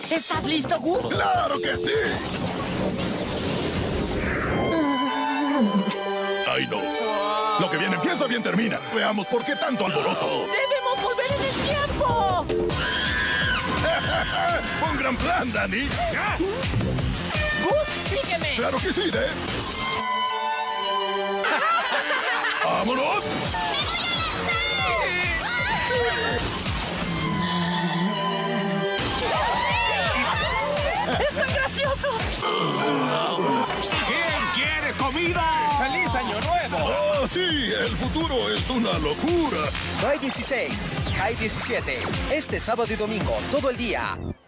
¿Estás listo, Gus? ¡Claro que sí! ¡Ay, no! Lo que bien empieza, bien termina. Veamos por qué tanto alboroto. ¡Debemos volver en el tiempo! ¡Un gran plan, Danny! ¡Gus, sígueme! ¡Claro que sí, Dave! ¡Vámonos! ¡Es tan gracioso! ¿Quién quiere comida? ¡Feliz Año Nuevo! ¡Oh, sí! El futuro es una locura. No hay 16, hay 17. Este sábado y domingo, todo el día.